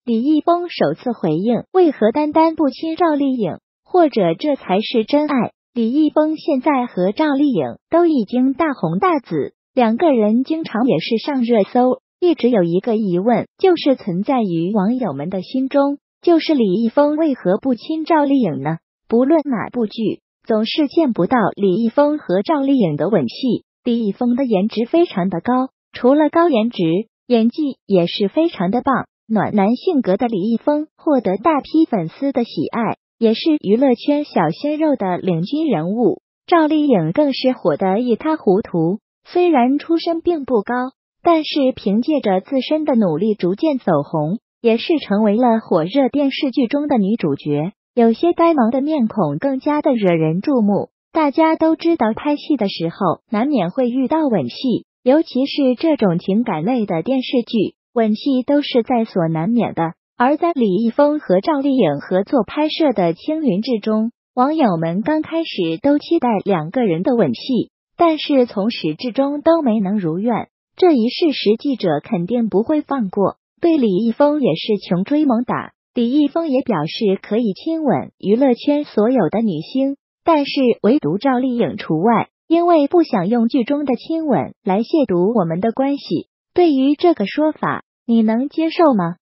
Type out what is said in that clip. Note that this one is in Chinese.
李易峰首次回应为何单单不亲赵丽颖，或者这才是真爱。李易峰现在和赵丽颖都已经大红大紫，两个人经常也是上热搜。一直有一个疑问，就是存在于网友们的心中，就是李易峰为何不亲赵丽颖呢？不论哪部剧，总是见不到李易峰和赵丽颖的吻戏。李易峰的颜值非常的高，除了高颜值，演技也是非常的棒。暖男性格的李易峰获得大批粉丝的喜爱，也是娱乐圈小鲜肉的领军人物。赵丽颖更是火得一塌糊涂，虽然出身并不高，但是凭借着自身的努力逐渐走红，也是成为了火热电视剧中的女主角。有些呆萌的面孔更加的惹人注目。大家都知道拍戏的时候难免会遇到吻戏，尤其是这种情感类的电视剧，吻戏都是在所难免的。而在李易峰和赵丽颖合作拍摄的《青云志》中，网友们刚开始都期待两个人的吻戏，但是从始至终都没能如愿。这一事实记者肯定不会放过，对李易峰也是穷追猛打。李易峰也表示可以亲吻娱乐圈所有的女星，但是唯独赵丽颖除外，因为不想用剧中的亲吻来亵渎我们的关系。对于这个说法，你能接受吗？